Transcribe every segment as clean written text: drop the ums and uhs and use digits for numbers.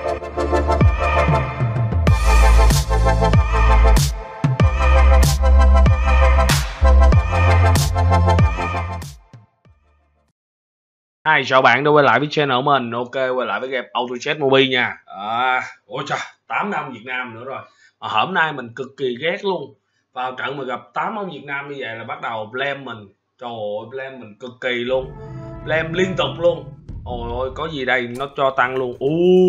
Hi, chào bạn đã quay lại với channel của mình. Ok, quay lại với game Auto Chess Mobile nha. Ôi trời, 8 năm Việt Nam nữa rồi. Mà hôm nay mình cực kỳ ghét luôn. Vào trận mà gặp 8 ông Việt Nam như vậy là bắt đầu blame mình. Trời ơi, blame mình cực kỳ luôn. Blame liên tục luôn. Ôi ôi, có gì đây, nó cho tăng luôn.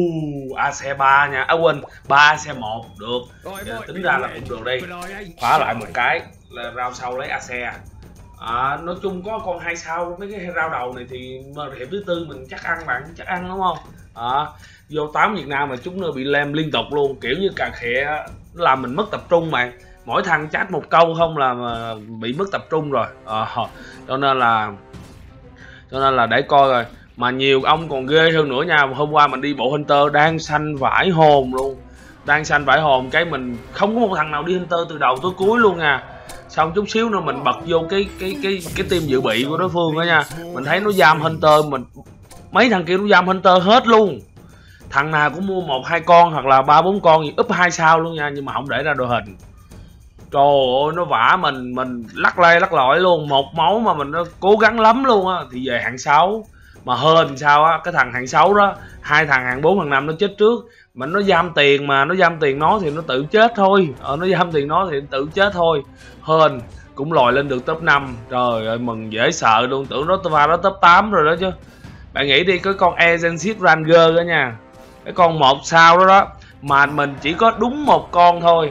AC3 nha. Quên, 3 AC1 được. Tính ra là cũng được đi. Khóa lại một cái là rao sau lấy AC. Nói chung có con 2 sao mấy cái rau đầu này thì hiệp thứ tư mình chắc ăn bạn, chắc ăn đúng không? Vô 8 Việt Nam mà chúng nó bị lem liên tục luôn, kiểu như cà khịa làm mình mất tập trung bạn. Mỗi thằng chat một câu không là mà bị mất tập trung rồi. Cho nên là để coi rồi. Mà nhiều ông còn ghê hơn nữa nha. Hôm qua mình đi bộ Hunter đang xanh vãi hồn luôn, đang xanh vãi hồn, cái mình không có một thằng nào đi Hunter từ đầu tới cuối luôn nha. Xong chút xíu nữa mình bật vô cái team dự bị của đối phương đó nha, mình thấy nó giam Hunter, mình mấy thằng kia nó giam Hunter hết luôn. Thằng nào cũng mua 1-2 con hoặc là 3-4 con gì úp 2 sao luôn nha, nhưng mà không để ra đội hình. Trời ơi, nó vả mình lắc lay lắc lọi luôn. Một máu mà mình nó cố gắng lắm luôn á thì về hạng 6. Mà hên sao á, cái thằng hạng 6 đó, hai thằng hạng 4 hạng 5 nó chết trước. Mà nó giam tiền, mà nó giam tiền nó thì nó tự chết thôi. Nó giam tiền nó thì tự chết thôi. Hên cũng lòi lên được top 5. Trời ơi, mừng dễ sợ luôn, tưởng nó vào đó top 8 rồi đó chứ. Bạn nghĩ đi, cái con Agency Ranger đó nha, cái con 1 sao đó đó, mà mình chỉ có đúng một con thôi,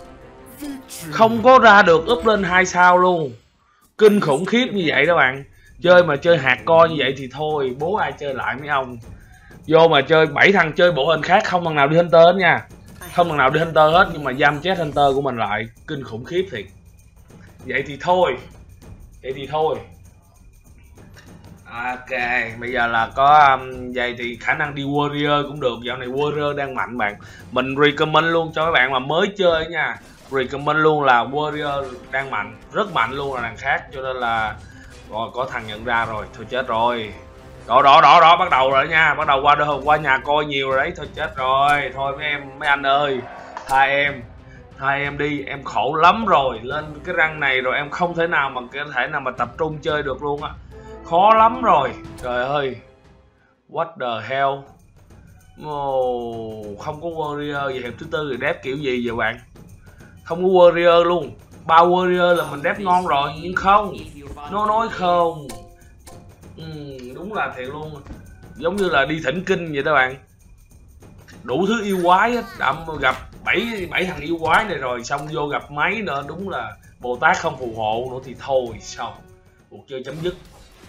không có ra được úp lên 2 sao luôn. Kinh khủng khiếp như vậy đó bạn. Chơi mà chơi hạt co như vậy thì thôi, bố ai chơi lại mấy ông. Vô mà chơi 7 thằng chơi bộ hình khác, không thằng nào đi Hunter hết nha, không thằng nào đi Hunter hết, nhưng mà giam chết Hunter của mình lại. Kinh khủng khiếp thiệt. Vậy thì thôi. Ok, bây giờ là có vậy thì khả năng đi Warrior cũng được. Dạo này Warrior đang mạnh bạn. Mình recommend luôn cho các bạn mà mới chơi nha, recommend luôn là Warrior đang mạnh, rất mạnh luôn là đằng khác. Cho nên là rồi có thằng nhận ra rồi, thôi chết rồi. Đó bắt đầu rồi nha, bắt đầu qua nhà coi nhiều rồi đấy. Thôi chết rồi, thôi mấy anh ơi, hai em đi, em khổ lắm rồi. Lên cái răng này rồi em không thể nào mà tập trung chơi được luôn á, khó lắm rồi. Trời ơi, what the hell. Không có Warrior về hiệp thứ tư thì đép kiểu gì vậy bạn? Không có Warrior luôn. 3 Warrior là mình đép ngon rồi, nhưng không, nó nói không. Đúng là thiệt luôn, giống như là đi thỉnh kinh vậy đó bạn. Đủ thứ yêu quái hết, gặp 7 thằng yêu quái này rồi, xong vô gặp máy nữa, đúng là Bồ Tát không phù hộ nữa thì thôi xong, cuộc chơi chấm dứt.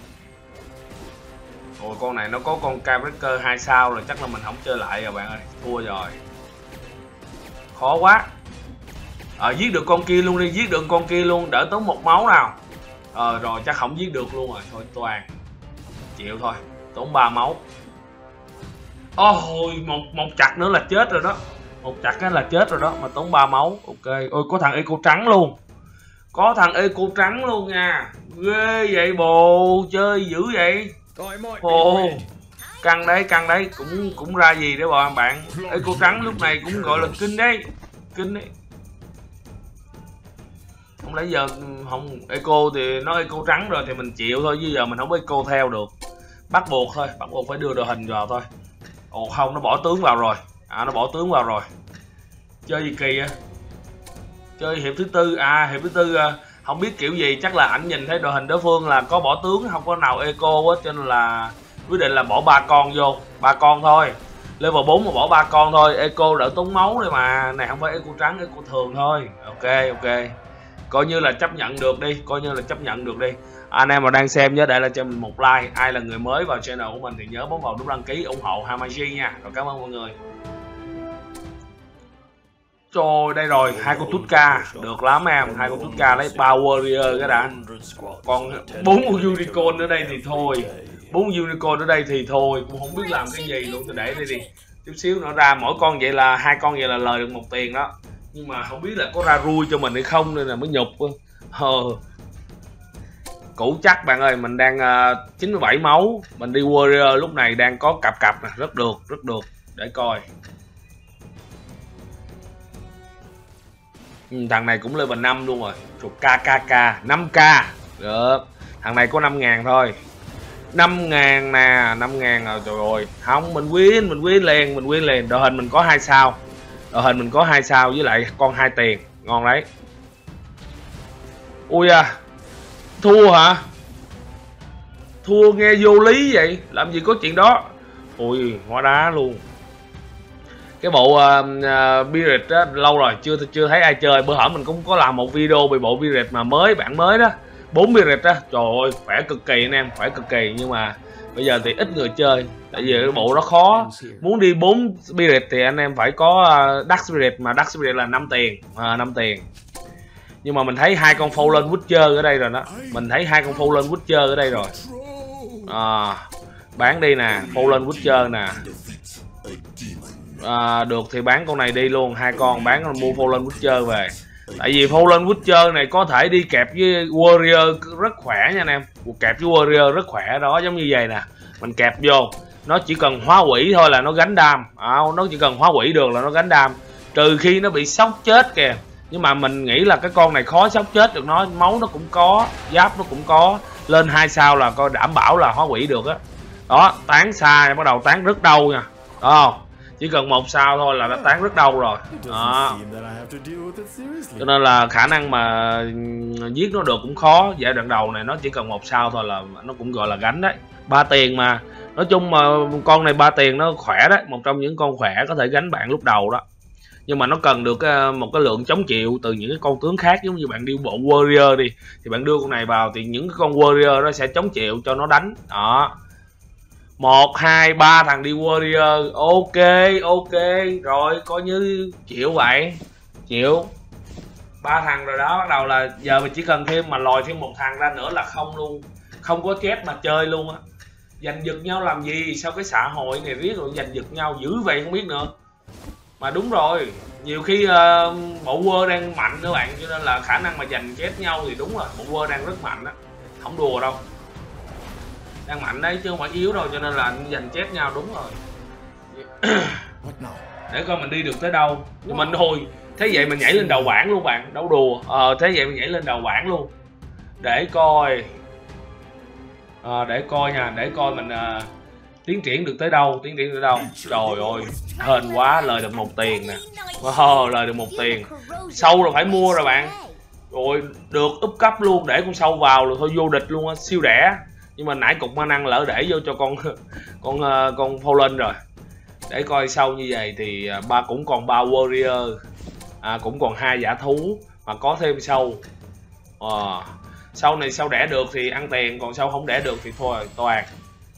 Ôi, con này nó có con character 2 sao rồi, chắc là mình không chơi lại rồi bạn ơi, thua rồi. Khó quá. Giết được con kia luôn đi, giết được con kia luôn, đỡ tốn một máu nào. Rồi chắc không giết được luôn rồi, thôi toàn chịu thôi, tốn 3 máu. Ôi, một chặt nữa là chết rồi đó, một chặt là chết rồi đó, mà tốn 3 máu. Ok. Ôi, có thằng eco trắng luôn, có thằng eco trắng luôn nha, ghê vậy bồ, chơi dữ vậy. Ồ, căng đấy, cũng ra gì đấy bạn. Eco trắng lúc này cũng gọi là kinh đấy. Không lẽ giờ không eco thì nó eco trắng rồi thì mình chịu thôi, chứ giờ mình không eco theo được, bắt buộc phải đưa đội hình vào thôi. Ồ không, nó bỏ tướng vào rồi. Chơi gì kỳ vậy? Chơi hiệp thứ tư hiệp thứ tư không biết kiểu gì, chắc là ảnh nhìn thấy đội hình đối phương là có bỏ tướng, không có nào eco á, cho nên là quyết định là bỏ 3 con vô, 3 con thôi, level 4 mà bỏ 3 con thôi, eco đỡ tốn máu đây mà. Này không phải eco trắng, eco thường thôi. Ok, coi như là chấp nhận được đi. Anh em mà đang xem nhớ để lại cho mình một like. Ai là người mới vào channel của mình thì nhớ bấm vào nút đăng ký ủng hộ Hamaji nha. Rồi cảm ơn mọi người. Trời, đây rồi, 2 con Tutka, được lắm em. 2 con Tutka lấy 3 Warrior cái đã. Còn 4 Unicorn ở đây thì thôi. 4 Unicorn ở đây thì thôi, cũng không biết làm cái gì luôn. Tôi để đây đi, chút xíu nữa ra mỗi con vậy là 2 con vậy là lời được 1 tiền đó. Nhưng mà không biết là có ra rui cho mình hay không nên là mới nhục. Cũ chắc bạn ơi, mình đang 97 máu, mình đi Warrior lúc này đang có cặp nè, rất được. để coi. Thằng này cũng level 5 luôn rồi. KKK 5k. Được. Thằng này có 5.000 thôi. 5.000 nè, 5.000 rồi. Trời ơi, không, mình win liền. Đội hình mình có 2 sao. Với lại con 2 tiền, ngon đấy. Ui à, thua hả? Thua nghe vô lý vậy, làm gì có chuyện đó. Ui, hóa đá luôn. Cái bộ Pirate á, lâu rồi chưa thấy ai chơi. Bữa hổm mình cũng có làm một video về bộ Pirate mà bản mới đó, 4 Pirate á. Trời ơi, khỏe cực kỳ anh em, khỏe cực kỳ. Nhưng mà bây giờ thì ít người chơi, tại vì cái bộ đó khó. Muốn đi 4 Pirate thì anh em phải có Dark Spirit, mà Dark Spirit là 5 tiền, 5 tiền. Nhưng mà mình thấy 2 con Fallen Witcher ở đây rồi đó. Bán đi nè, Fallen Witcher nè. Được thì bán con này đi luôn, 2 con bán mua Fallen Witcher về. Tại vì Fallen Witcher này có thể đi kẹp với Warrior rất khỏe nha anh em. Kẹp với Warrior rất khỏe đó, giống như vậy nè. Mình kẹp vô, nó chỉ cần hóa quỷ thôi là nó gánh đam. Nó chỉ cần hóa quỷ được là nó gánh đam. Trừ khi nó bị sốc chết kìa. Nhưng mà mình nghĩ là cái con này khó sốc chết được nó. Máu nó cũng có, giáp nó cũng có. Lên 2 sao là coi đảm bảo là hóa quỷ được á. Đó, tán xa bắt đầu tán rất đau nha. Đó, chỉ cần 1 sao thôi là đã tán rất đau rồi. Đó. Cho nên là khả năng mà giết nó được cũng khó. Giai đoạn đầu này nó chỉ cần 1 sao thôi là nó cũng gọi là gánh đấy. 3 tiền mà. Nói chung mà con này 3 tiền nó khỏe đấy. Một trong những con khỏe có thể gánh bạn lúc đầu đó. Nhưng mà nó cần được một cái lượng chống chịu từ những cái con tướng khác. Giống như bạn đi bộ Warrior đi, thì bạn đưa con này vào thì những cái con Warrior nó sẽ chống chịu cho nó đánh. Đó, 1, 2, 3 thằng đi Warrior. Ok rồi, coi như chịu vậy. Chịu 3 thằng rồi đó. Bắt đầu là giờ mình chỉ cần thêm mà lòi thêm 1 thằng ra nữa là không luôn. Không có chép mà chơi luôn á. Giành giật nhau làm gì? Sao cái xã hội này riết rồi giành giật nhau dữ vậy không biết nữa. Mà đúng rồi, nhiều khi bộ World đang mạnh các bạn, cho nên là khả năng mà giành chết nhau thì đúng rồi, bộ World đang rất mạnh á, không đùa đâu, đang mạnh đấy chứ không phải yếu đâu, cho nên là giành chết nhau đúng rồi. Để coi mình đi được tới đâu. Nhưng mình thôi, thế vậy mình nhảy lên đầu bảng luôn bạn, đâu đùa. Thế vậy mình nhảy lên đầu bảng luôn để coi, để coi mình tiến triển được tới đâu. Trời ơi, hên quá, lời được 1 tiền nè. Lời được 1 tiền. Sâu là phải mua rồi bạn. Rồi được úp cấp luôn, để con sâu vào là thôi vô địch luôn á, siêu rẻ. Nhưng mà nãy cục ma năng lỡ để vô cho con Fallen rồi. Để coi sâu như vậy thì cũng còn 3 Warrior, cũng còn 2 giả thú mà có thêm sâu. Sâu này sâu đẻ được thì ăn tiền, còn sâu không đẻ được thì thôi toàn.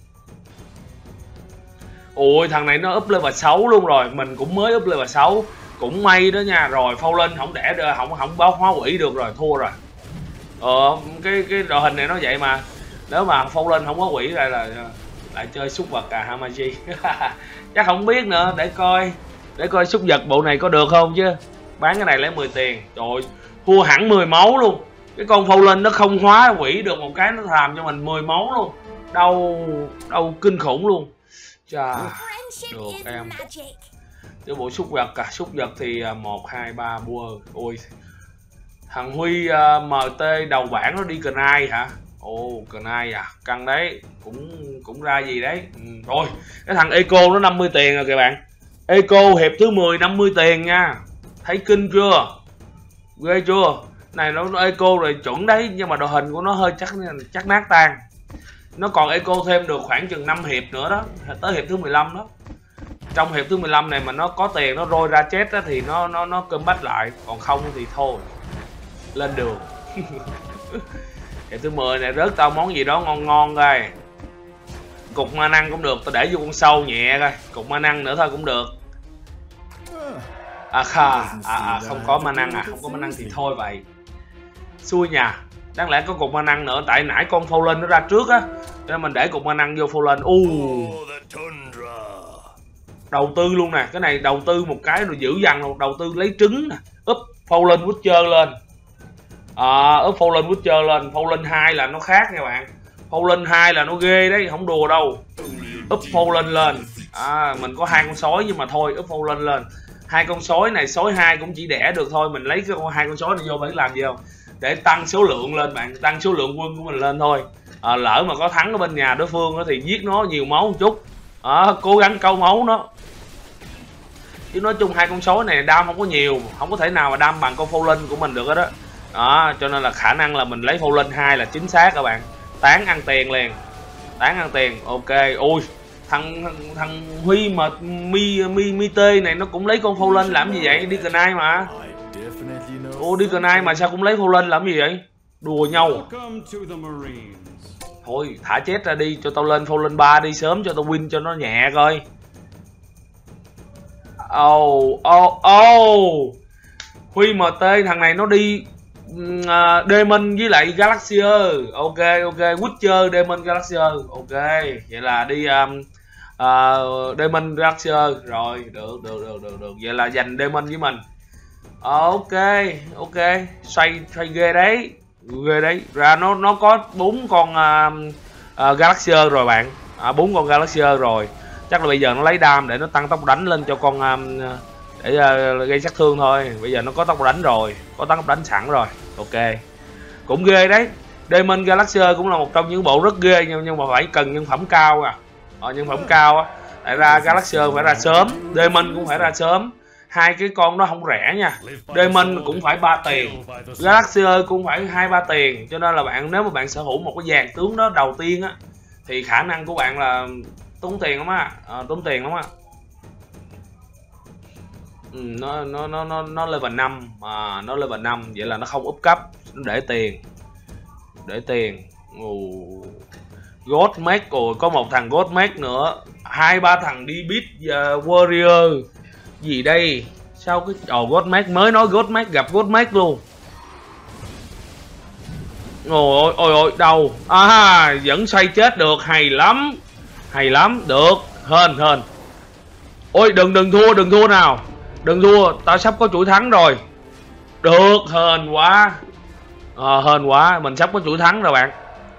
Ui, thằng này nó up level 6 luôn rồi, mình cũng mới up level 6, cũng may đó nha. Rồi Fallen không đẻ được, không báo hóa quỷ được rồi, thua rồi. Cái đội hình này nó vậy mà. Nếu mà Fallen không có quỷ lại là lại chơi súc vật Hamaji. Chắc không biết nữa, để coi súc vật bộ này có được không chứ. Bán cái này lấy 10 tiền. Trời ơi, thua hẳn 10 máu luôn. Cái con Fallen nó không hóa quỷ được một cái, nó làm cho mình 10 máu luôn. Đau kinh khủng luôn. Chà, được em. Cái bộ súc vật súc vật thì 1, 2, 3 bua. Ôi, thằng Huy MT đầu bảng nó đi Knight hả? Knight à, căng đấy, cũng ra gì đấy. Rồi, cái thằng Eco nó 50 tiền rồi kìa bạn. Eco hiệp thứ 10 50 tiền nha. Thấy kinh chưa? Ghê chưa? Này nó Eco rồi chuẩn đấy, nhưng mà đội hình của nó hơi chắc nát tan. Nó còn Eco thêm được khoảng chừng 5 hiệp nữa đó, tới hiệp thứ 15 đó. Trong hiệp thứ 15 này mà nó có tiền nó rôi ra chết đó, thì nó comeback lại, còn không thì thôi. Lên đường. Hiệp thứ 10 này rớt tao món gì đó ngon coi. Cục ma năng cũng được, tao để vô con sâu nhẹ coi. Cục ma năng nữa thôi cũng được. Không có ma năng không có ma năng thì thôi vậy. Xui nhà. Đáng lẽ có cục ma năng nữa, tại nãy con Fallen nó ra trước á, nên mình để cục ma năng vô Fallen. Đầu tư luôn nè, cái này đầu tư một cái rồi dữ dằn luôn, đầu tư lấy trứng nè, úp Fallen Witcher lên. Úp Fallen Witcher lên, Fallen 2 là nó khác nha bạn. Fallen 2 là nó ghê đấy, không đùa đâu. Úp Fallen lên. Mình có 2 con sói nhưng mà thôi up full lên. 2 con sói này, sói 2 cũng chỉ đẻ được thôi, mình lấy cái 2 con sói này vô để làm gì không? Để tăng số lượng lên bạn, tăng số lượng quân của mình lên thôi. Lỡ mà có thắng ở bên nhà đối phương thì giết nó nhiều máu một chút, cố gắng câu máu nó. Chứ nói chung 2 con sói này đam không có nhiều, không có thể nào mà đam bằng con Fallen của mình được hết đó. Cho nên là khả năng là mình lấy Fallen 2 là chính xác các bạn. Tán ăn tiền liền, tán ăn tiền. Ok. Ui, thằng Huy mà mi tê này nó cũng lấy con Fallen làm gì vậy? Đi Knight mà. Đi Knight mà sao cũng lấy Fallen làm gì vậy? Đùa nhau. Thôi thả chết ra đi, cho tao lên Fallen 3 đi sớm cho tao win cho nó nhẹ coi. Huy MT thằng này nó đi Demon với lại Galaxier. Ok. Witcher Demon Galaxier. Ok, vậy là đi Demon Galaxier rồi. Được. Vậy là giành Demon với mình. Ok. Xoay ghê đấy. Ra nó có 4 con Galaxier rồi bạn. 4 con Galaxier rồi. Chắc là bây giờ nó lấy đam để nó tăng tốc đánh lên cho con để gây sát thương thôi. Bây giờ nó có tốc đánh rồi, có tốc đánh sẵn rồi. Ok, cũng ghê đấy. Demon Galaxier cũng là một trong những bộ rất ghê, nhưng mà phải cần nhân phẩm cao nhân phẩm cao á. Tại ra Galaxier phải ra sớm, Demon cũng phải ra sớm. Hai cái con đó không rẻ nha. Demon cũng phải 3 tiền, Galaxier cũng phải 2-3 tiền. Cho nên là nếu mà bạn sở hữu một cái dàn tướng đó đầu tiên á thì khả năng của bạn là tốn tiền lắm á. Nó level 5 nó level 5, vậy là nó không up cấp, nó để tiền. Godmech rồi, có một thằng Godmech nữa, 2-3 thằng đi beat warrior gì đây? Sao cái Godmech mới nói Godmech gặp Godmech luôn. Ôi đâu vẫn xoay chết được, hay lắm, được. Hên. Ôi đừng thua nào, đừng thua, tao sắp có chuỗi thắng rồi. Được, hên quá, mình sắp có chuỗi thắng rồi bạn.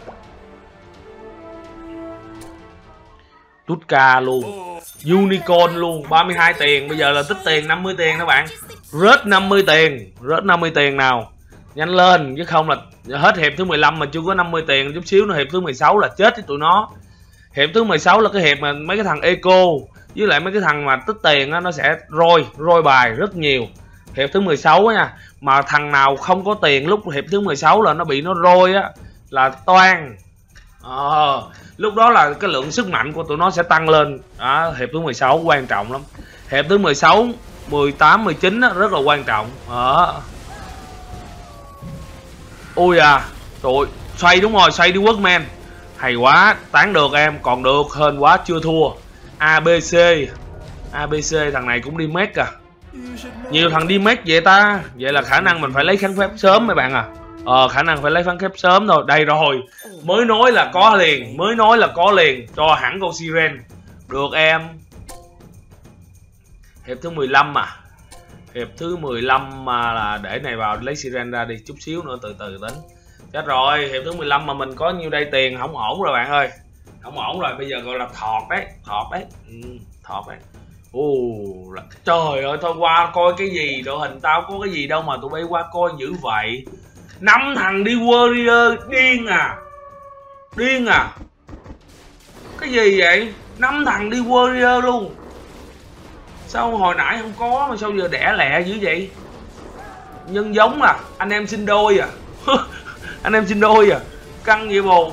Tutka luôn, Unicorn luôn, 32 tiền, bây giờ là tích tiền 50 tiền đó bạn. Rớt 50 tiền nào. Nhanh lên, chứ không là hết hiệp thứ 15 mà chưa có 50 tiền, chút xíu nữa hiệp thứ 16 là chết với tụi nó. Hiệp thứ 16 là cái hiệp mà mấy cái thằng eco với lại mấy cái thằng mà tích tiền á, nó sẽ roi bài rất nhiều. Hiệp thứ 16 á nha, mà thằng nào không có tiền lúc hiệp thứ 16 là nó bị nó roi á là toan. Lúc đó là cái lượng sức mạnh của tụi nó sẽ tăng lên. Hiệp thứ 16 quan trọng lắm. Hiệp thứ 16, 18, 19 á, rất là quan trọng. Ui trời, xoay đúng rồi, xoay đi Workman. Hay quá, tán được em, còn được, hên quá, chưa thua. ABC thằng này cũng đi mech nhiều thằng đi mech vậy ta. Vậy là khả năng mình phải lấy kháng phép sớm mấy bạn khả năng phải lấy kháng phép sớm rồi. Đây rồi, mới nói là có liền, cho hẳn con Siren. Được em. Hiệp thứ 15 hiệp thứ 15 mà là để này vào lấy Siren ra đi, chút xíu nữa từ từ tính. Chết rồi, hiệp thứ 15 mà mình có nhiêu đây tiền, không ổn rồi bạn ơi. Không ổn rồi, bây giờ gọi là thọt đấy. Trời ơi, thôi qua coi cái gì, đội hình tao có cái gì đâu mà tụi bay qua coi dữ vậy. 5 thằng đi warrior, điên cái gì vậy? 5 thằng đi warrior luôn. Sao hồi nãy không có mà sao giờ đẻ lẹ dữ vậy? Nhân giống anh em sinh đôi anh em sinh đôi căng vậy bồ.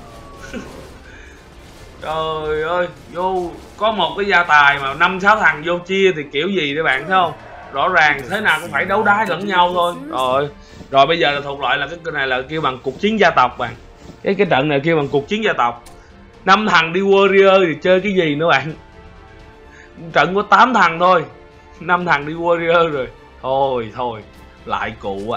Trời ơi, vô có một cái gia tài mà 5-6 thằng vô chia thì kiểu gì đấy bạn, thấy không? Rõ ràng thế nào cũng phải đấu đá lẫn nhau thôi. Rồi bây giờ là thuộc loại là cái này là kêu bằng cuộc chiến gia tộc bạn. Cái trận này kêu bằng cuộc chiến gia tộc. 5 thằng đi warrior thì chơi cái gì nữa bạn? Trận có 8 thằng thôi, 5 thằng đi warrior rồi. Thôi lại cụ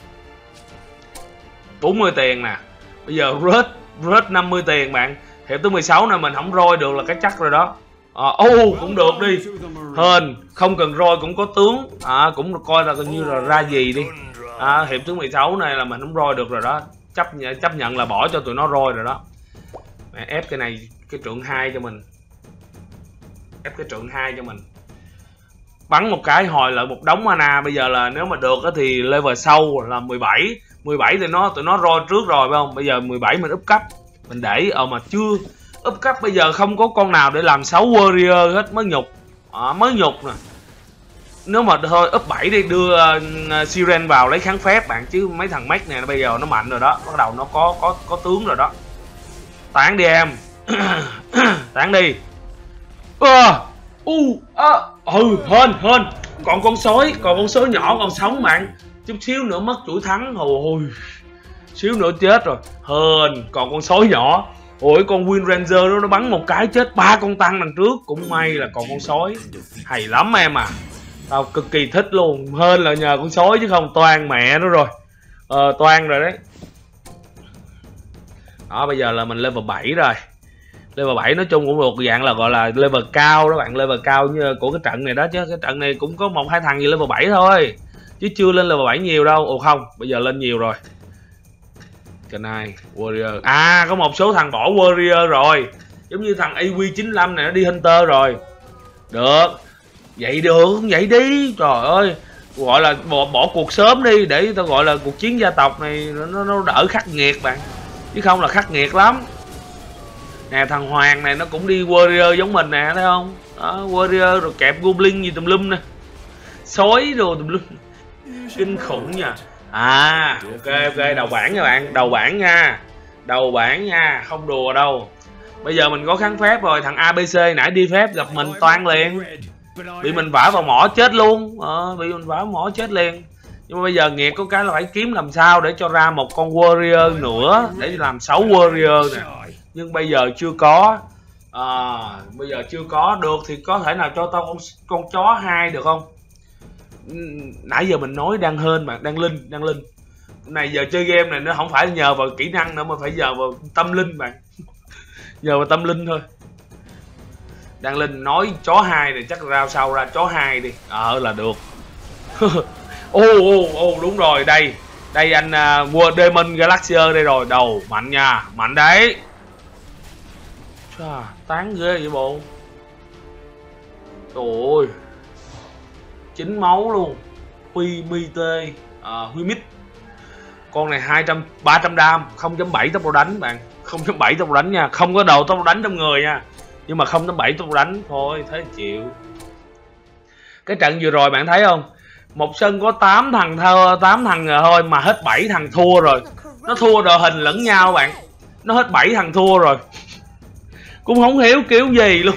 40 tiền nè. Bây giờ rớt 50 tiền bạn. Hiệp thứ 16 này mình không roi được là cái chắc rồi đó. Cũng được đi. Hên, không cần roi cũng có tướng. Cũng coi là gần như là ra gì đi. Hiệp thứ 16 này là mình không roi được rồi đó. Chấp nhận là bỏ cho tụi nó roi rồi đó. Mẹ ép cái này, cái trượng 2 cho mình. ép cái trượng 2 cho mình. Bắn một cái hồi lại một đống mana. Bây giờ là nếu mà được thì level sau là 17. 17 thì tụi nó roi trước rồi phải không? Bây giờ 17 mình up cấp. Mình để mà chưa up cấp, bây giờ không có con nào để làm 6 warrior hết, mới nhục. Mới nhục nè. Nếu mà thôi up 7 đi, đưa Siren vào lấy kháng phép bạn, chứ mấy thằng mech này bây giờ nó mạnh rồi đó, bắt đầu nó có tướng rồi đó. Tán đi em. Tán đi. Hên. Còn con sói nhỏ còn sống bạn. Chút xíu nữa mất chuỗi thắng. Ôi, xíu nữa chết rồi. Hên, còn con sói nhỏ. Ôi, con Wind Ranger nó bắn một cái chết 3 con tăng đằng trước. Cũng may là còn con sói. Hay lắm em à. Tao cực kỳ thích luôn. Hên là nhờ con sói chứ không toan mẹ nó rồi. Toan rồi đấy. Đó, bây giờ là mình level 7 rồi. Level 7 nói chung cũng một dạng là gọi là level cao đó bạn, level cao như của cái trận này đó, chứ cái trận này cũng có 1-2 thằng gì level 7 thôi. Chứ chưa lên level 7 nhiều đâu. Ồ không, bây giờ lên nhiều rồi. Cái này warrior. Có một số thằng bỏ warrior rồi. Giống như thằng AW95 này nó đi hunter rồi. Được. Vậy được, vậy đi. Trời ơi. Gọi là bỏ cuộc sớm đi để tao gọi là cuộc chiến gia tộc này nó đỡ khắc nghiệt bạn. Chứ không là khắc nghiệt lắm. Nè thằng Hoàng này nó cũng đi warrior giống mình nè, thấy không? Đó, warrior rồi kẹp goblin gì tùm lum nè. Sói rồi tùm lum. Kinh khủng nha. Ok, đầu bảng nha bạn, đầu bảng nha, không đùa đâu. Bây giờ mình có kháng phép rồi, thằng ABC nãy đi phép gặp mình toan liền. Bị mình vả vào mỏ chết luôn. Bị mình vả vào mỏ chết liền. Nhưng mà bây giờ nghiệt có cái là phải kiếm làm sao để cho ra một con warrior nữa để làm 6 warrior nè. Nhưng bây giờ chưa có. Bây giờ chưa có. Được thì có thể nào cho tao con chó 2 được không? Nãy giờ mình nói đang hên bạn, đang linh. Này giờ chơi game này nó không phải nhờ vào kỹ năng nữa mà phải nhờ vào tâm linh bạn. Nhờ vào tâm linh thôi. Đang linh nói chó 2 này chắc rao sau ra chó 2 đi. Là được. Đúng rồi, đây anh Demon Galaxier đây rồi. Đầu mạnh nha, mạnh đấy. Tán ghê vậy bộ. Trời ơi. 9 máu luôn. PBT Humid. Con này 300 đam, 0.7 tốc độ đánh bạn. 0.7 tốc độ đánh nha, không có đầu tốc độ đánh trong người nha. Nhưng mà 0.7 tốc độ đánh thôi, thế chịu. Cái trận vừa rồi bạn thấy không? Một sân có 8 thằng thôi mà hết 7 thằng thua rồi. Nó thua đội hình lẫn nhau bạn. Nó hết 7 thằng thua rồi. Cũng không hiểu kiểu gì luôn.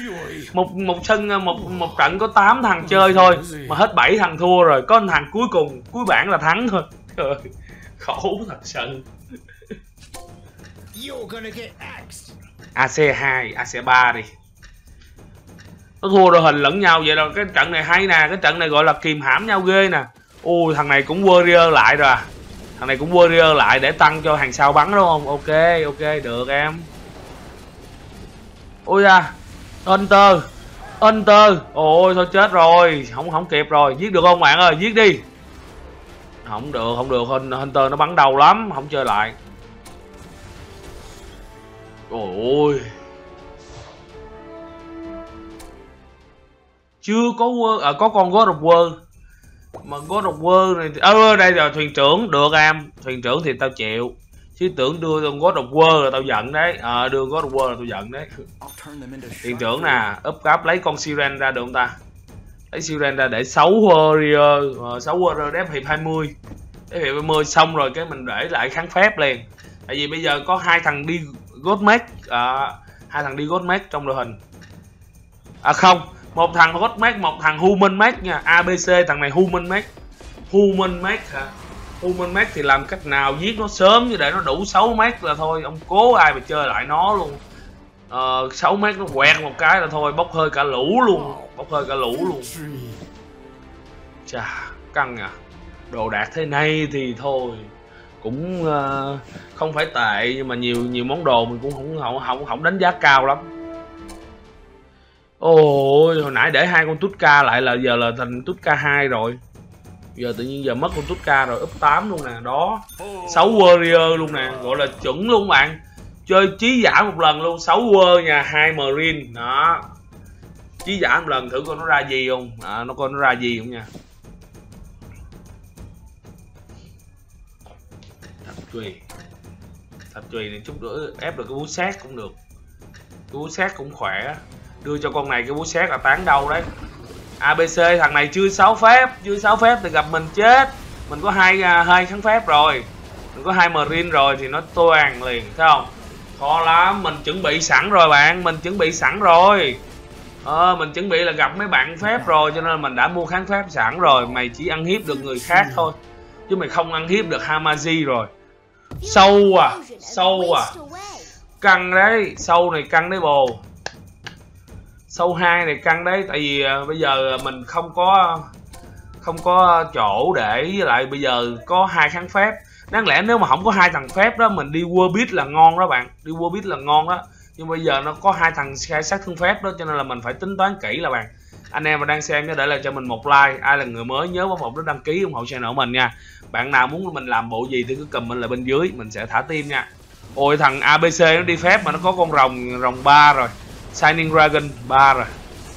Một trận có 8 thằng chơi thôi mà hết 7 thằng thua rồi. Có thằng cuối cùng, cuối bảng là thắng thôi. Trời, khổ thật sự. AC2, AC3 đi. Nó thua đội hình lẫn nhau vậy rồi. Cái trận này hay nè, cái trận này gọi là kìm hãm nhau ghê nè. Ui, thằng này cũng warrior lại rồi. Thằng này cũng warrior lại để tăng cho hàng sau bắn đúng không? Ok, được em. Ôi da, Hunter. Ôi thôi chết rồi, không kịp rồi. Giết được không bạn ơi, giết đi. Không được, Hunter nó bắn đầu lắm, không chơi lại. Ôi. Chưa có con God of War. Mà God of War này đây rồi, thuyền trưởng được em. Thuyền trưởng thì tao chịu. Chứ tưởng đưa con God of War là tao giận đấy. Đưa God of War là tao giận đấy. Thuyền trưởng nè, up cấp lấy con Siren ra được không ta? Lấy Siren ra để 6 warrior, 6 warrior đép hiệp 20. Đép hiệp 20 xong rồi cái mình để lại kháng phép liền. Tại vì bây giờ có 2 thằng đi God Mech, 2 thằng đi God Mech trong đội hình. Không, một thằng God Mech, một thằng Human Mech nha. ABC thằng này Human Mech. Human Mech hả? Human Mech thì làm cách nào giết nó sớm như để nó đủ 6 mét là thôi. Ông cố ai mà chơi lại nó luôn. 6 mét nó quẹt một cái là thôi, bốc hơi cả lũ luôn. Chà, căng à. Đồ đạc thế này thì thôi cũng không phải tệ, nhưng mà nhiều món đồ mình cũng không đánh giá cao lắm. Ôi, hồi nãy để 2 con Tutka lại là giờ là thành Tutka 2 rồi. Giờ tự nhiên giờ mất con Tutka rồi, up 8 luôn nè, đó. 6 warrior luôn nè, gọi là chuẩn luôn bạn. Chơi chí giả một lần luôn, 6 war nha, 2 marine, đó. Chí giả một lần thử coi nó ra gì không. Nó coi nó ra gì không nha. Thạch chùy này chút nữa ép được cái búa sát cũng được. Cái búa sát cũng khỏe. Đưa cho con này cái búa sát là tán đâu đấy. ABC thằng này chưa 6 phép, thì gặp mình chết. Mình có hai kháng phép rồi, mình có 2 marine rồi thì nó toang liền, thấy không? Khó lắm, mình chuẩn bị sẵn rồi bạn, mình chuẩn bị sẵn rồi. Mình chuẩn bị là gặp mấy bạn phép rồi, cho nên mình đã mua kháng phép sẵn rồi. Mày chỉ ăn hiếp được người khác thôi, chứ mày không ăn hiếp được Hamaji rồi. Sâu à, căng đấy, sâu này căng đấy bồ. Sâu 2 này căng đấy, tại vì bây giờ mình không có chỗ để, với lại bây giờ có 2 kháng phép. Đáng lẽ nếu mà không có 2 thằng phép đó mình đi Warbit là ngon đó bạn, đi Warbit là ngon đó. Nhưng bây giờ nó có 2 thằng sát thương phép đó, cho nên là mình phải tính toán kỹ là bạn. Anh em mà đang xem nhớ để lại cho mình một like. Ai là người mới nhớ bấm một nút đăng ký ủng hộ channel của mình nha. Bạn nào muốn mình làm bộ gì thì cứ comment lại bên dưới, mình sẽ thả tim nha. Ôi thằng ABC nó đi phép mà nó có con rồng 3 rồi. Shining Dragon 3 rồi.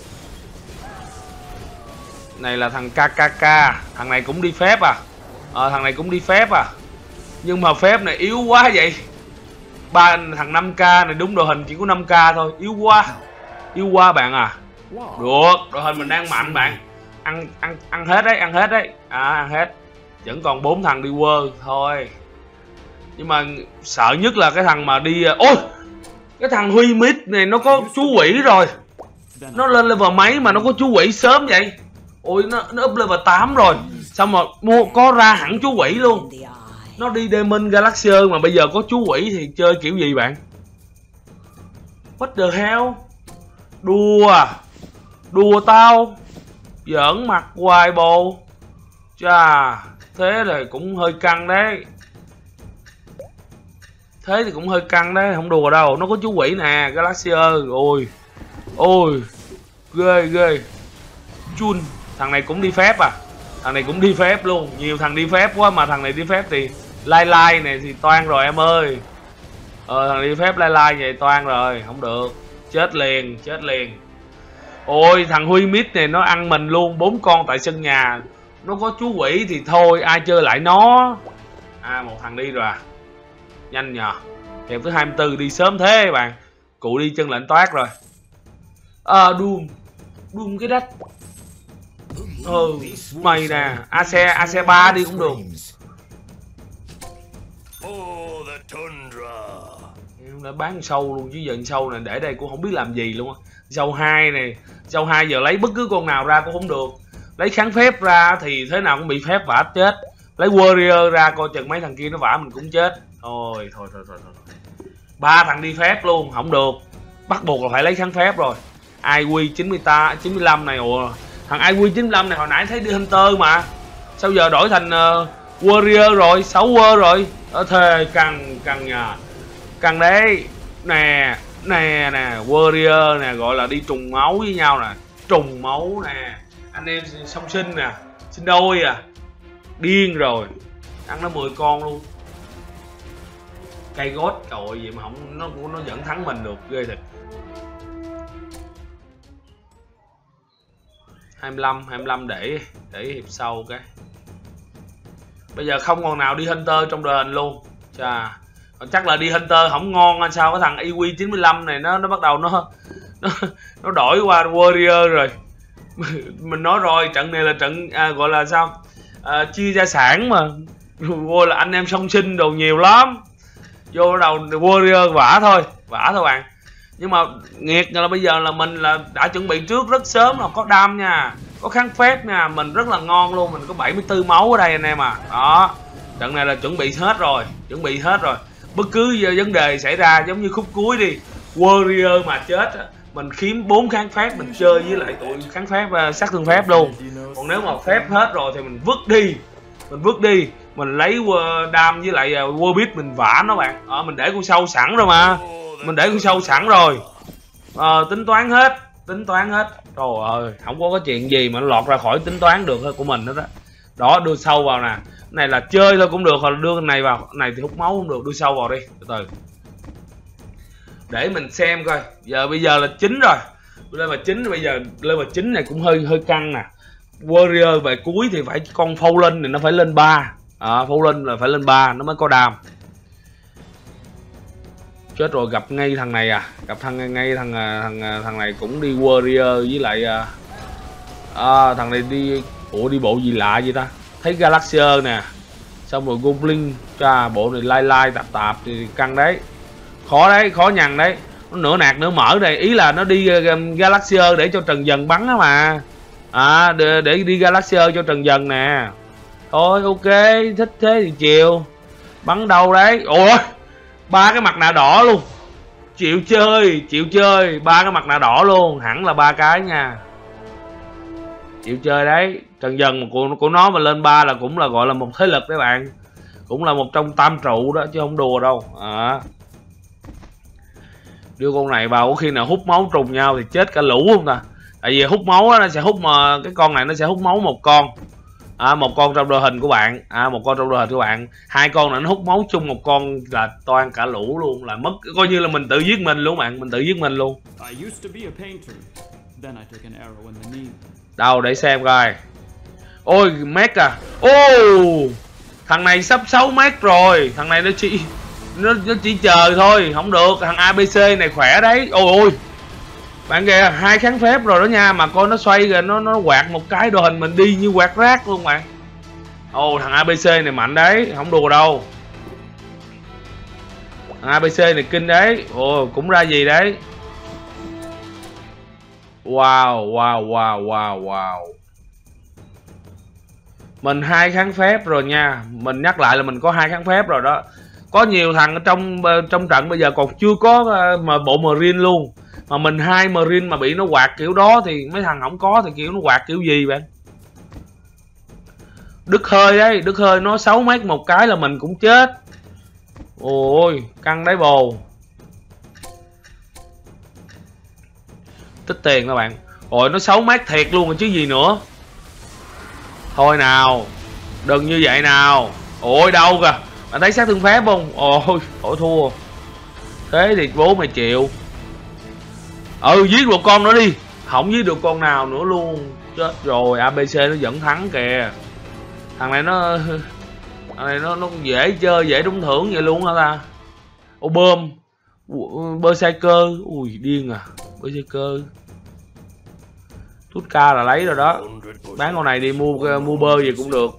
Này là thằng KKK, thằng này cũng đi phép à. Thằng này cũng đi phép à. Nhưng mà phép này yếu quá vậy. Thằng 5k này đúng đội hình chỉ có 5k thôi, yếu quá bạn à. Được, đội hình mình đang mạnh bạn. Ăn hết đấy, ăn hết. Vẫn còn 4 thằng đi World thôi. Nhưng mà sợ nhất là cái thằng mà đi. Ôi, cái thằng Huy Mít này nó có chú quỷ rồi. Nó lên level mấy mà nó có chú quỷ sớm vậy? Ôi nó up level 8 rồi. Sao mà có ra hẳn chú quỷ luôn. Nó đi Demon Galaxy mà bây giờ có chú quỷ thì chơi kiểu gì bạn? What the hell? Đùa tao. Giỡn mặt hoài bồ. Chà, thế thì cũng hơi căng đấy. Không đùa đâu. Nó có chú quỷ nè, Galaxier. Ôi, ghê. Chun, thằng này cũng đi phép à? Thằng này cũng đi phép luôn, nhiều thằng đi phép quá mà thằng này đi phép thì lai này thì toan rồi em ơi. Thằng đi phép lai vậy toan rồi, không được. Chết liền. Ôi thằng Huy Mít này nó ăn mình luôn, 4 con tại sân nhà. Nó có chú quỷ thì thôi, ai chơi lại nó. Một thằng đi rồi à. Nhanh nhờ. Hiệp thứ 24 đi sớm thế bạn. Cụ đi chân lệnh toát rồi. Doom cái đất. Mày nè, AC 3 đi cũng được. Em đã bán sâu luôn chứ giờ sâu này để đây cũng không biết làm gì luôn á. Sâu 2 này, sâu 2 giờ lấy bất cứ con nào ra cũng không được. Lấy kháng phép ra thì thế nào cũng bị phép vả chết. Lấy warrior ra coi chừng mấy thằng kia nó vả mình cũng chết. Thôi. 3 thằng đi phép luôn, không được. Bắt buộc là phải lấy kháng phép rồi. IQ 95 này, thằng IQ 95 này hồi nãy thấy đi Hunter mà. Sao giờ đổi thành warrior rồi, 6 war rồi. Thề căng nhà. Căng đấy. Nè, warrior nè, gọi là đi trùng máu với nhau nè. Trùng máu nè. Anh em song sinh nè, sinh đôi à. Điên rồi. Ăn nó 10 con luôn. Cây gót trời vậy mà không nó vẫn thắng mình được, ghê thật. 25 để hiệp sau cái. Bây giờ không còn nào đi Hunter trong đời hình luôn. Chà, chắc là đi Hunter không ngon anh sao. Cái thằng IQ 95 này nó bắt đầu nó đổi qua warrior rồi. Mình nói rồi, trận này là trận gọi là sao, chia gia sản mà. Vô là anh em song sinh đồ nhiều lắm. Vô đầu warrior vả thôi bạn. Nhưng mà nghiệt là bây giờ là mình là đã chuẩn bị trước rất sớm, là có đam nha, có kháng phép nha, mình rất là ngon luôn. Mình có 74 máu ở đây anh em à. Đó, trận này là chuẩn bị hết rồi. Bất cứ vấn đề xảy ra giống như khúc cuối đi, warrior mà chết, mình kiếm 4 kháng phép, mình chơi với lại tụi kháng phép sát thương phép luôn. Còn nếu mà phép hết rồi thì mình vứt đi, mình lấy đam với lại Warbit mình vả nó bạn. Mình để con sâu sẵn rồi mà. Tính toán hết. Trời ơi, không có cái chuyện gì mà nó lọt ra khỏi tính toán được của mình hết đó. Đó, đưa sâu vào nè. Này là chơi thôi cũng được, hoặc là đưa cái này vào. Cái này thì hút máu không được, đưa sâu vào đi, từ từ. Để mình xem coi. Bây giờ là 9 rồi. Level 9 bây giờ level 9 này cũng hơi căng nè. Warrior về cuối thì phải con Fallen này nó phải lên 3. Fallen là phải lên 3 nó mới có đam. Chết rồi, gặp ngay thằng này à, gặp thằng này cũng đi Warrior với lại thằng này đi, ủa đi bộ gì lạ vậy ta, thấy Galaxier nè, xong rồi Goblin, bộ này lai tạp thì căng đấy, khó nhằn đấy, nó nửa nạc nửa mở đây, ý là nó đi Galaxier để cho Trần Dần bắn á mà, để đi Galaxier cho Trần Dần nè, thôi ok, thích thế thì chiều, bắn đâu đấy, ủa 3 cái mặt nạ đỏ luôn, chịu chơi 3 cái mặt nạ đỏ luôn, hẳn là 3 cái nha, chịu chơi đấy. Trần Dần của nó mà lên 3 là cũng là gọi là một thế lực đấy bạn, cũng là một trong tam trụ đó chứ không đùa đâu. Đưa con này vào có khi nào hút máu trùng nhau thì chết cả lũ không ta, tại vì hút máu đó, nó sẽ hút mà cái con này nó sẽ hút máu một con, một con trong đội hình của bạn, một con trong đội hình của bạn, 2 con này nó hút máu chung một con là toan cả lũ luôn, là mất, coi như là mình tự giết mình luôn bạn, mình tự giết mình luôn. Đâu để xem coi. Ôi mét à, thằng này sắp 6 mét rồi, thằng này nó chỉ chờ thôi, không được, thằng ABC này khỏe đấy. Ôi bạn kìa, 2 kháng phép rồi đó nha, mà coi nó xoay rồi nó quạt một cái đội hình mình đi như quạt rác luôn bạn. Thằng ABC này mạnh đấy, không đùa đâu. Thằng ABC này kinh đấy. Cũng ra gì đấy. Wow. Mình 2 kháng phép rồi nha, mình nhắc lại là mình có 2 kháng phép rồi đó. Có nhiều thằng trong trận bây giờ còn chưa có mà bộ Marine luôn, mà mình 2 Marine mà bị nó quạt kiểu đó thì mấy thằng không có thì kiểu nó quạt kiểu gì bạn. Đức hơi đấy, Đức hơi nó 6 mét một cái là mình cũng chết. Ôi căng đấy bồ, tích tiền các bạn. Nó 6 mét thiệt luôn rồi chứ gì nữa. Thôi nào, đừng như vậy nào. Đâu kìa, bạn thấy sát thương phép không? Ôi thua. Thế thì bố mày chịu. Giết một con nữa đi. Không giết được con nào nữa luôn. Chết rồi, ABC nó vẫn thắng kìa. Thằng này nó dễ chơi, dễ trúng thưởng vậy luôn hả ta? Bơm Berserker. Ui điên à, Berserker. Tút ca là lấy rồi đó. Bán con này đi mua bơ gì cũng được.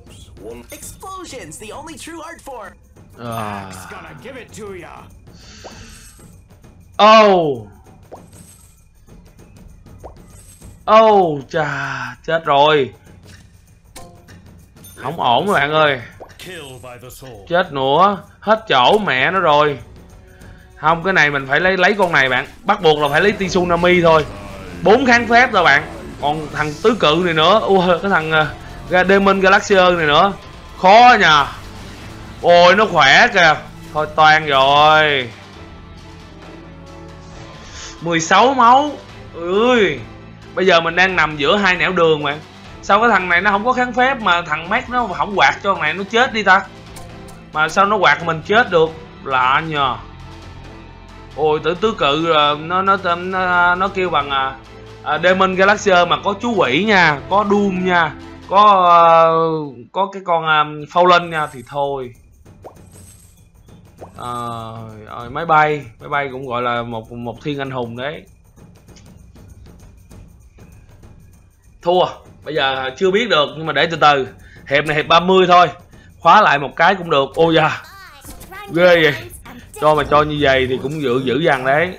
Chà, chết rồi. Không ổn các bạn ơi. Chết nữa, hết chỗ mẹ nó rồi. Không, cái này mình phải lấy con này bạn. Bắt buộc là phải lấy Tsunami thôi. 4 kháng phép rồi bạn. Còn thằng tứ cự này nữa, cái thằng Demon Galaxier này nữa. Khó nhờ. Nó khỏe kìa. Thôi toan rồi. 16 máu. Bây giờ mình đang nằm giữa 2 nẻo đường bạn. Sao cái thằng này nó không có kháng phép mà thằng Mac nó không quạt cho thằng này nó chết đi ta? Mà sao nó quạt mình chết được? Lạ nhờ. Tứ cự nó kêu bằng Demon Galaxier mà có chú quỷ nha, có Doom nha, có cái con Fallen nha thì thôi. Máy bay cũng gọi là một thiên anh hùng đấy. Thua, bây giờ chưa biết được nhưng mà để từ từ. Hiệp này hiệp 30 thôi, khóa lại một cái cũng được. Ghê vậy. Cho như vậy thì cũng dữ dằn đấy.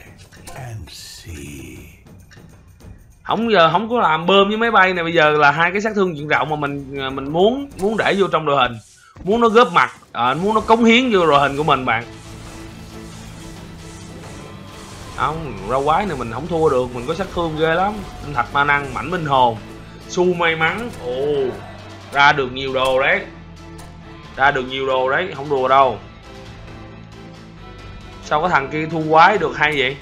Không có làm bơm với máy bay này, bây giờ là 2 cái sát thương diện rộng mà mình muốn để vô trong đội hình, muốn nó góp mặt, muốn nó cống hiến vô đội hình của mình bạn. Không, rau quái này mình không thua được, mình có sát thương ghê lắm. Tinh thạch ma năng, mảnh minh hồn, su may mắn. Ra được nhiều đồ đấy, không đùa đâu. Sao có thằng kia thu quái được hay vậy?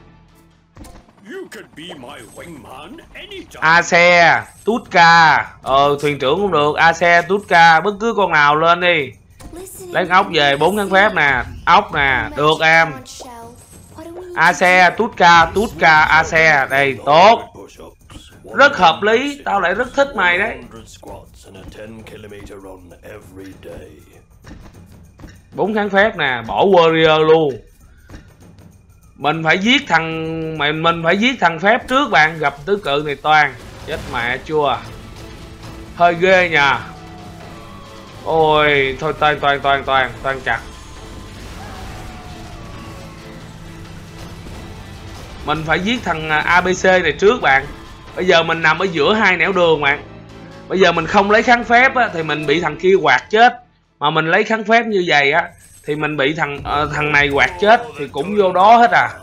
Ace, Tutka, thuyền trưởng cũng được, Ace, Tutka, bất cứ con nào lên đi. Lấy ốc về 4 kháng phép nè, ốc nè, được em. Ace, Tutka, Ace. Đây, tốt. Rất hợp lý, tao lại rất thích mày đấy. 4 kháng phép nè, bỏ warrior luôn. Mình phải giết thằng mình phải giết thằng phép trước bạn. Gặp tứ cự này toàn. Chết mẹ chua. Hơi ghê nha. Ôi thôi toàn chặt. Mình phải giết thằng ABC này trước bạn. Bây giờ mình nằm ở giữa hai nẻo đường bạn. Bây giờ mình không lấy kháng phép á, thì mình bị thằng kia quạt chết. Mà mình lấy kháng phép như vậy á thì mình bị thằng này quạt chết. Thì cũng vô đó hết à.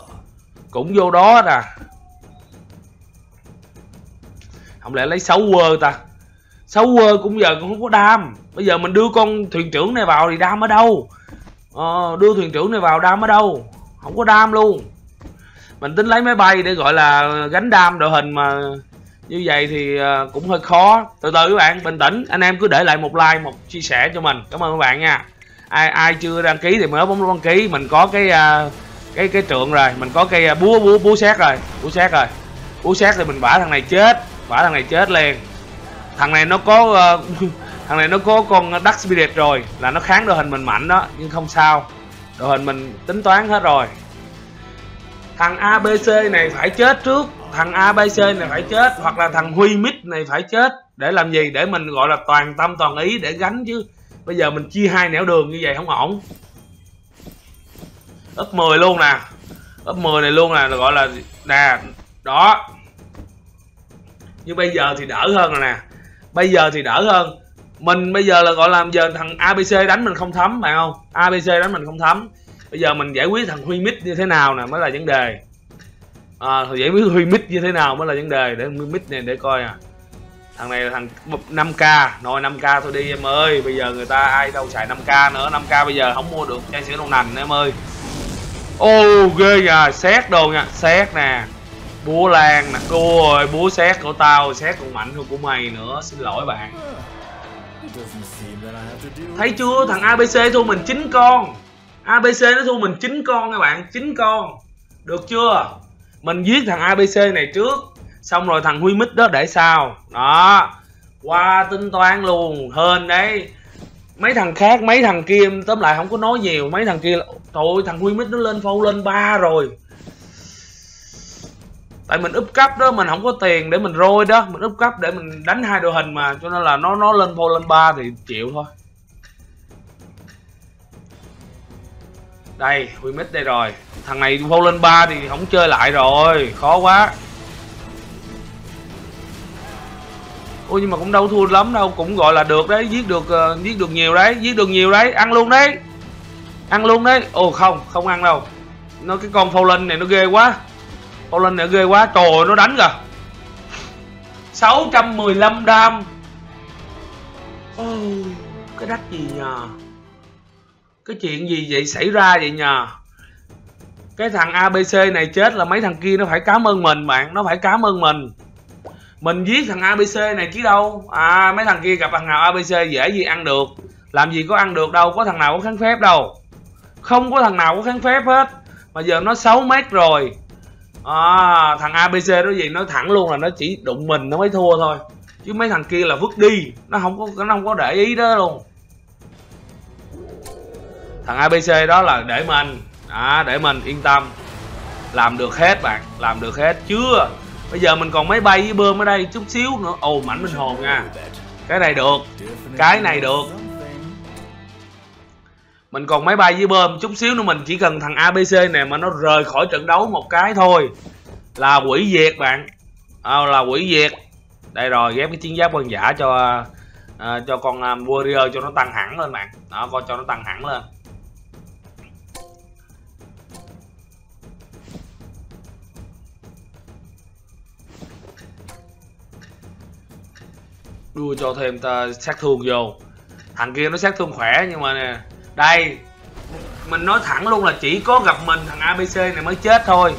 Không lẽ lấy 6 quơ ta. 6 quơ cũng giờ cũng không có đam. Bây giờ mình đưa con thuyền trưởng này vào thì đam ở đâu. Đưa thuyền trưởng này vào đam ở đâu. Không có đam luôn. Mình tính lấy máy bay để gọi là gánh đam đội hình mà như vậy thì cũng hơi khó. Từ từ các bạn, bình tĩnh. Anh em cứ để lại một like, một chia sẻ cho mình. Cảm ơn các bạn nha. Ai chưa đăng ký thì mới bấm đăng ký. Mình có cái trượng rồi, mình có cây búa xét rồi. Búa xét thì mình bả thằng này chết liền. Thằng này nó có con Dark Spirit rồi, là nó kháng đội hình mình mạnh đó, nhưng không sao. Đội hình mình tính toán hết rồi. Thằng ABC này phải chết trước. Thằng ABC này phải chết. Hoặc là thằng Huy Mít này phải chết. Để làm gì? Để mình gọi là toàn tâm toàn ý để gánh chứ. Bây giờ mình chia hai nẻo đường như vậy không ổn. Up 10 luôn nè. Up 10 này luôn nè, gọi là nè. Đó. Nhưng bây giờ thì đỡ hơn rồi nè. Mình bây giờ là gọi là giờ thằng ABC đánh mình không thấm bạn không? ABC đánh mình không thấm. Bây giờ mình giải quyết thằng Huy Mít như thế nào nè mới là vấn đề. Giải quyết Huy Mít như thế nào mới là vấn đề. Để Huy Mít này để coi à. Thằng này là thằng 5k. Rồi 5k thôi đi em ơi. Bây giờ người ta ai đâu xài 5k nữa. 5k bây giờ không mua được chai sữa đậu nành em ơi. Ô ghê nha. Xét đồ nha. Xét nè. Búa lan nè. Ôi búa xét của tao. Xét còn mạnh hơn của mày nữa. Xin lỗi bạn. Thấy chưa? Thằng ABC thua mình 9 con. ABC nó thua mình 9 con các bạn. 9 con. Được chưa? Mình giết thằng ABC này trước. Xong rồi thằng Huy Mít đó để sau. Đó. Qua tính toán luôn. Hên đấy. Mấy thằng khác, mấy thằng kia tóm lại không có nói nhiều. Mấy thằng kia, trời ơi, thằng Huy Mít nó lên phâu lên 3 rồi. Tại mình úp cấp đó, mình không có tiền để mình rôi đó. Mình úp cấp để mình đánh hai đội hình mà. Cho nên là nó lên phâu lên 3 thì chịu thôi. Đây, Huy Mít đây rồi. Thằng này phâu lên 3 thì không chơi lại rồi. Khó quá. Ôi nhưng mà cũng đâu thua lắm đâu. Cũng gọi là được đấy. Giết được nhiều đấy. Ăn luôn đấy. Ồ không ăn đâu. Nó cái con phâu lên này nó ghê quá. Trời ơi, nó đánh kìa. 615 đam. Cái đắt gì nhờ. Cái chuyện gì vậy xảy ra vậy nhờ. Cái thằng ABC này chết là mấy thằng kia nó phải cảm ơn mình bạn. Nó phải cảm ơn mình. Mình giết thằng ABC này chứ đâu. Mấy thằng kia gặp thằng nào ABC dễ gì ăn được. Làm gì có ăn được đâu. Có thằng nào có kháng phép đâu. Không có thằng nào có kháng phép hết. Mà giờ nó 6 mét rồi. Thằng ABC đó gì nói thẳng luôn là nó chỉ đụng mình nó mới thua thôi. Chứ mấy thằng kia là vứt đi. Nó không có để ý đó luôn. Thằng ABC đó là để mình. Để mình yên tâm. Làm được hết bạn. Làm được hết chưa. Bây giờ mình còn máy bay với bơm ở đây chút xíu nữa. Ồ mảnh minh hồn nha. Cái này được. Mình còn máy bay với bơm chút xíu nữa. Mình chỉ cần thằng ABC này mà nó rời khỏi trận đấu một cái thôi là hủy diệt bạn. Là hủy diệt. Đây rồi, ghép cái chiến giáp quan giả cho con warrior cho nó tăng hẳn lên bạn. Đó, coi cho nó tăng hẳn lên. Đua cho thêm sát thương vô. Thằng kia nó sát thương khỏe nhưng mà nè. Đây. Mình nói thẳng luôn là chỉ có gặp mình thằng ABC này mới chết thôi.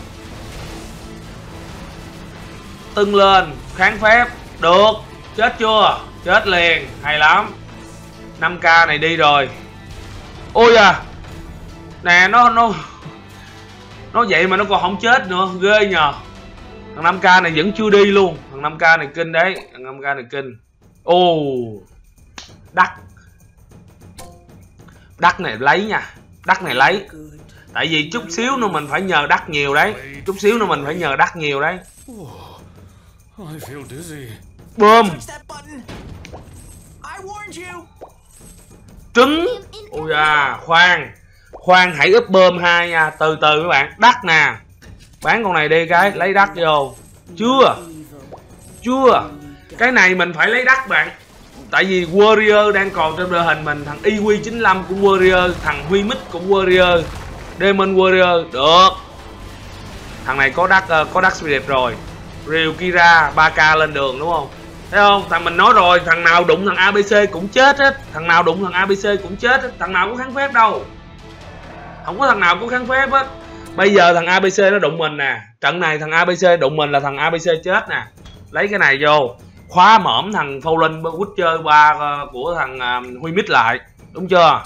Tưng lên. Kháng phép. Được. Chết chưa? Chết liền. Hay lắm. 5k này đi rồi. Ôi à. Nè nó Nó vậy mà nó còn không chết nữa, ghê nhờ. Thằng 5k này vẫn chưa đi luôn. Thằng 5k này kinh đấy. Thằng 5k này kinh. Ô, đắt. Đắt này lấy nha. Đắt này lấy. Tại vì chút xíu nữa mình phải nhờ đắt nhiều đấy. Chút xíu nữa mình phải nhờ đắt nhiều đấy. Bơm. Trứng. Ôi da, khoan hãy úp bơm 2 nha. Từ từ các bạn. Đắt nè. Bán con này đi cái, lấy đắt vô. Chưa. Cái này mình phải lấy đắt bạn. Tại vì Warrior đang còn trong đội hình mình. Thằng IQ95 cũng Warrior. Thằng Huy Mít cũng Warrior. Demon Warrior. Được. Thằng này có đắt Spirit rồi. Ryu Kira 3k lên đường đúng không? Thấy không? Thằng mình nói rồi. Thằng nào đụng thằng ABC cũng chết hết. Thằng nào đụng thằng ABC cũng chết hết. Thằng nào có kháng phép đâu. Không có thằng nào có kháng phép hết. Bây giờ thằng ABC nó đụng mình nè. Trận này thằng ABC đụng mình là thằng ABC chết nè. Lấy cái này vô. Khóa mõm thằng Fallen Witcher 3 của thằng Huy Mít lại. Đúng chưa?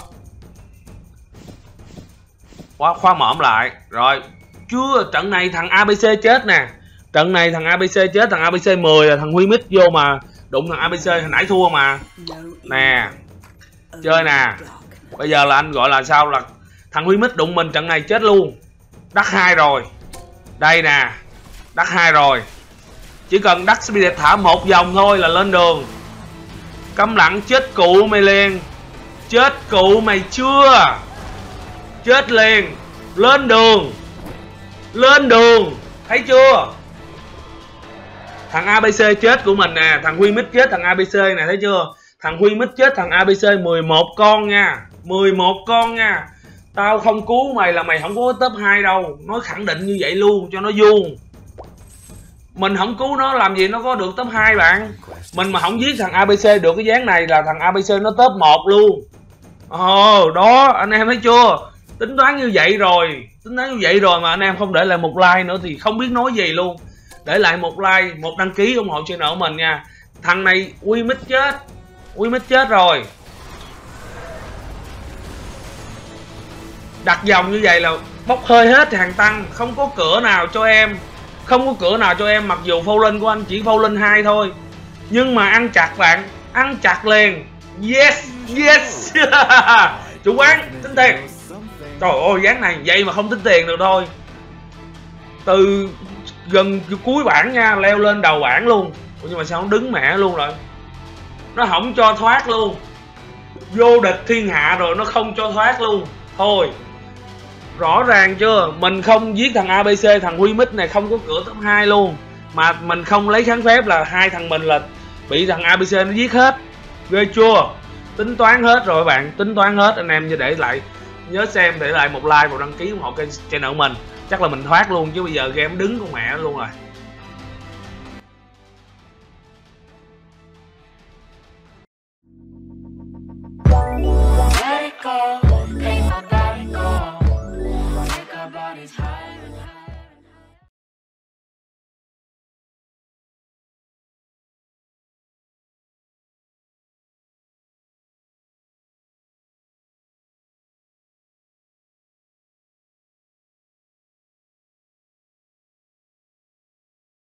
Khóa mõm lại. Rồi. Chưa. Trận này thằng ABC chết nè. Trận này thằng ABC chết. Thằng ABC 10 là thằng Huy Mít vô mà đụng thằng ABC hồi nãy thua mà. Nè. Chơi nè. Bây giờ là anh gọi là sao, là thằng Huy Mít đụng mình trận này chết luôn. Đắt 2 rồi. Đây nè. Đắt 2 rồi. Chỉ cần đắt Spirit thả một vòng thôi là lên đường. Câm lặng chết cụ mày liền. Chết cụ mày chưa. Chết liền. Lên đường. Lên đường. Thấy chưa? Thằng ABC chết của mình nè. Thằng Huy Mít chết thằng ABC nè. Thấy chưa? Thằng Huy Mít chết thằng ABC 11 con nha. 11 con nha. Tao không cứu mày là mày không có top 2 đâu. Nói khẳng định như vậy luôn cho nó vuông. Mình không cứu nó làm gì nó có được top 2 bạn. Mình mà không giết thằng ABC được cái dáng này là thằng ABC nó top 1 luôn. Ồ, đó anh em thấy chưa? Tính toán như vậy rồi. Tính toán như vậy rồi mà anh em không để lại một like nữa thì không biết nói gì luôn. Để lại một like, một đăng ký ủng hộ channel của mình nha. Thằng này Huy Mít chết. Huy Mít chết rồi. Đặt dòng như vậy là bốc hơi hết hàng tăng. Không có cửa nào cho em. Không có cửa nào cho em. Mặc dù Fallen của anh chỉ Fallen 2 thôi. Nhưng mà ăn chặt bạn. Ăn chặt liền. Yes. Yes. Chủ quán tính tiền. Trời ơi dáng này vậy mà không tính tiền được thôi. Từ gần cuối bảng nha. Leo lên đầu bảng luôn. Ủa nhưng mà sao nó đứng mẹ luôn rồi. Nó không cho thoát luôn. Vô địch thiên hạ rồi nó không cho thoát luôn. Thôi. Rõ ràng chưa? Mình không giết thằng ABC, thằng Huy Mít này không có cửa top 2 luôn. Mà mình không lấy kháng phép là hai thằng mình là bị thằng ABC nó giết hết. Ghê chưa? Tính toán hết rồi bạn. Tính toán hết. Anh em để lại. Nhớ xem, để lại một like, một đăng ký ủng hộ kênh channel của mình. Chắc là mình thoát luôn chứ bây giờ game đứng con mẹ luôn rồi.